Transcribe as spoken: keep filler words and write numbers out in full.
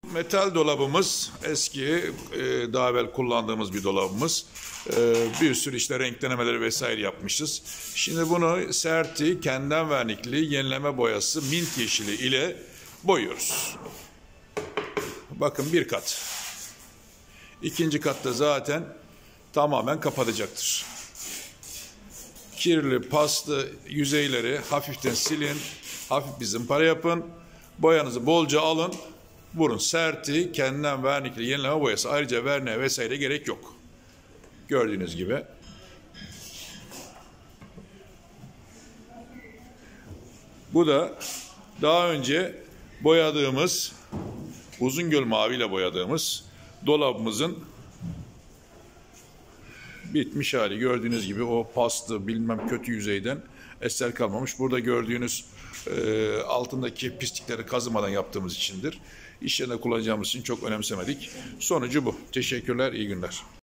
Metal dolabımız eski, e, daha evvel kullandığımız bir dolabımız. E, bir sürü işte renklemeleri vesaire yapmışız. Şimdi bunu serti, kenden vernikli yenileme boyası mint yeşili ile boyuyoruz. Bakın bir kat. İkinci katta zaten tamamen kapatacaktır. Kirli, paslı yüzeyleri hafiften silin, hafif bir zımpara yapın. Boyanızı bolca alın. Vurun. Serti, kendinden vernikli yenileme boyası. Ayrıca verniğe vesaire gerek yok. Gördüğünüz gibi. Bu da daha önce boyadığımız, Uzungöl maviyle boyadığımız dolabımızın bitmiş hali. Gördüğünüz gibi o paslı bilmem kötü yüzeyden eser kalmamış. Burada gördüğünüz e, altındaki pislikleri kazımadan yaptığımız içindir. İş yerinde kullanacağımız için çok önemsemedik. Sonucu bu. Teşekkürler, iyi günler.